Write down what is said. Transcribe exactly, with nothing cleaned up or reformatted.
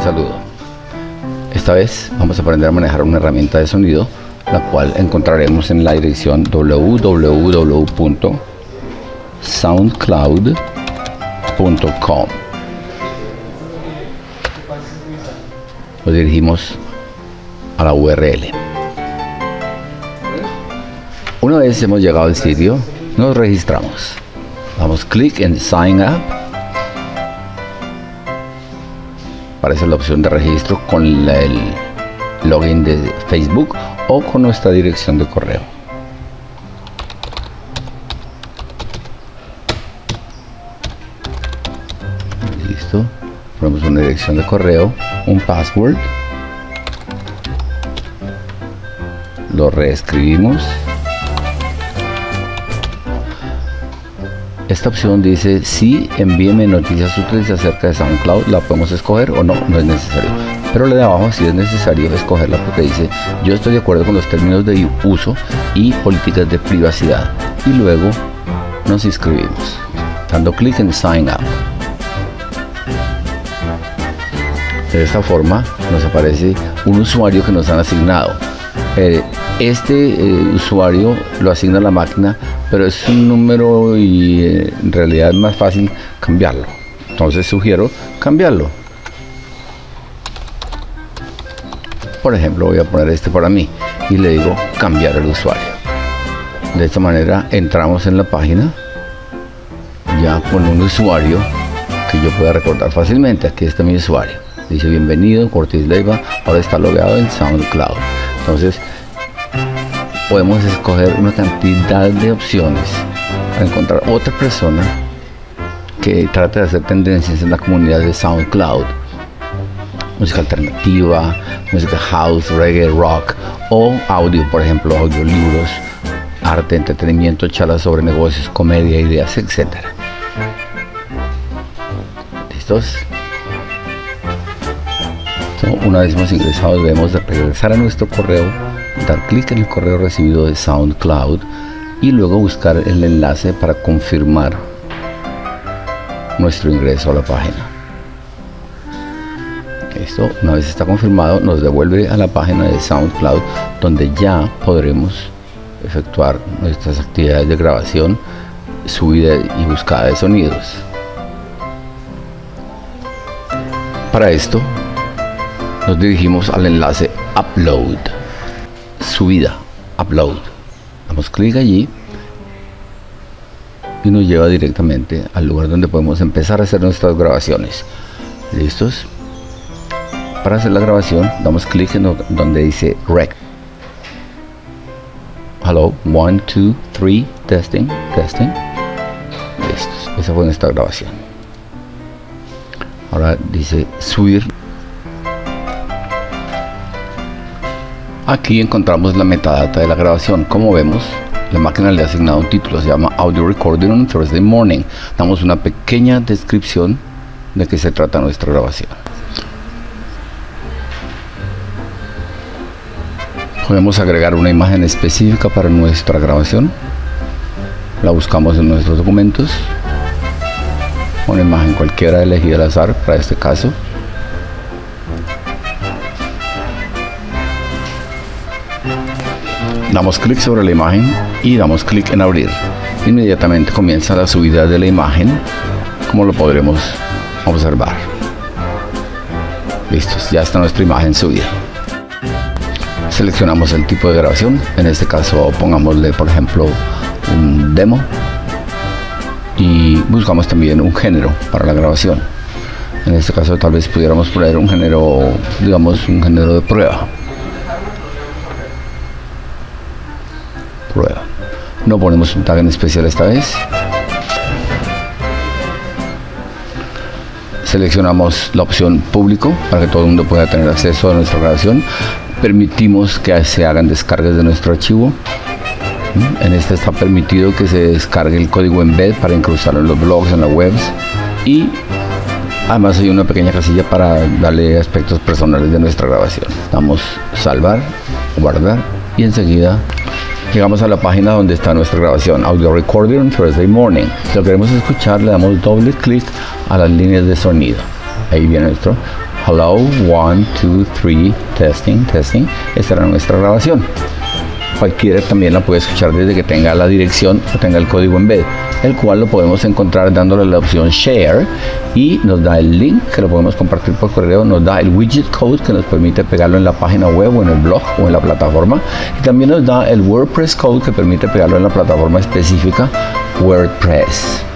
saludo. Esta vez vamos a aprender a manejar una herramienta de sonido, la cual encontraremos en la dirección w w w punto soundcloud punto com. Nos dirigimos a la U R L. Una vez hemos llegado al sitio, nos registramos. Damos clic en Sign Up. Aparece la opción de registro con la, el login de Facebook o con nuestra dirección de correo. Listo. Ponemos una dirección de correo, un password. Lo reescribimos. Esta opción dice si envíeme noticias útiles acerca de SoundCloud. La podemos escoger o no, no es necesario. Pero le de abajo sí es necesario escogerla porque dice yo estoy de acuerdo con los términos de uso y políticas de privacidad. Y luego nos inscribimos dando clic en Sign Up. De esta forma nos aparece un usuario que nos han asignado. Eh, este eh, usuario lo asigna la máquina, pero es un número y eh, en realidad es más fácil cambiarlo. Entonces sugiero cambiarlo. Por ejemplo, voy a poner este para mí y le digo cambiar el usuario. De esta manera entramos en la página ya con un usuario que yo pueda recordar fácilmente. Aquí está mi usuario. Dice bienvenido, Ortiz Leiva. Ahora está logueado en SoundCloud. Entonces podemos escoger una cantidad de opciones para encontrar otra persona que trate de hacer tendencias en la comunidad de SoundCloud. Música alternativa, música house, reggae, rock o audio, por ejemplo, audiolibros, arte, entretenimiento, charlas sobre negocios, comedia, ideas, etcétera. ¿Listos? Una vez hemos ingresado, debemos de regresar a nuestro correo, dar clic en el correo recibido de SoundCloud y luego buscar el enlace para confirmar nuestro ingreso a la página. Esto, una vez está confirmado, nos devuelve a la página de SoundCloud, donde ya podremos efectuar nuestras actividades de grabación, subida y buscada de sonidos. Para esto nos dirigimos al enlace Upload, subida, Upload. Damos clic allí y nos lleva directamente al lugar donde podemos empezar a hacer nuestras grabaciones. ¿Listos? Para hacer la grabación damos clic en donde dice Rec. Hello, one, two, three, testing, testing. Listos, esa fue nuestra grabación. Ahora dice subir. Aquí encontramos la metadata de la grabación. Como vemos, la máquina le ha asignado un título, se llama Audio Recording on Thursday Morning. Damos una pequeña descripción de qué se trata nuestra grabación. Podemos agregar una imagen específica para nuestra grabación. La buscamos en nuestros documentos. Una imagen cualquiera elegida al azar para este caso. Damos clic sobre la imagen y damos clic en abrir. Inmediatamente comienza la subida de la imagen, como lo podremos observar. Listos, ya está nuestra imagen subida. Seleccionamos el tipo de grabación. En este caso pongámosle por ejemplo un demo y buscamos también un género para la grabación. En este caso tal vez pudiéramos poner un género, digamos un género de prueba. Prueba. No ponemos un tag en especial esta vez. Seleccionamos la opción público para que todo el mundo pueda tener acceso a nuestra grabación. Permitimos que se hagan descargas de nuestro archivo. En este está permitido que se descargue el código embed para incrustarlo en los blogs, en las webs, y además hay una pequeña casilla para darle aspectos personales de nuestra grabación. Damos salvar, guardar y enseguida llegamos a la página donde está nuestra grabación, Audio Recording on Thursday Morning. Si lo queremos escuchar, le damos doble clic a las líneas de sonido. Ahí viene nuestro hello, one, two, three, testing, testing. Esta era nuestra grabación. Cualquiera también la puede escuchar desde que tenga la dirección o tenga el código embed, el cual lo podemos encontrar dándole la opción share y nos da el link que lo podemos compartir por correo, nos da el widget code que nos permite pegarlo en la página web o en el blog o en la plataforma, y también nos da el WordPress code que permite pegarlo en la plataforma específica WordPress.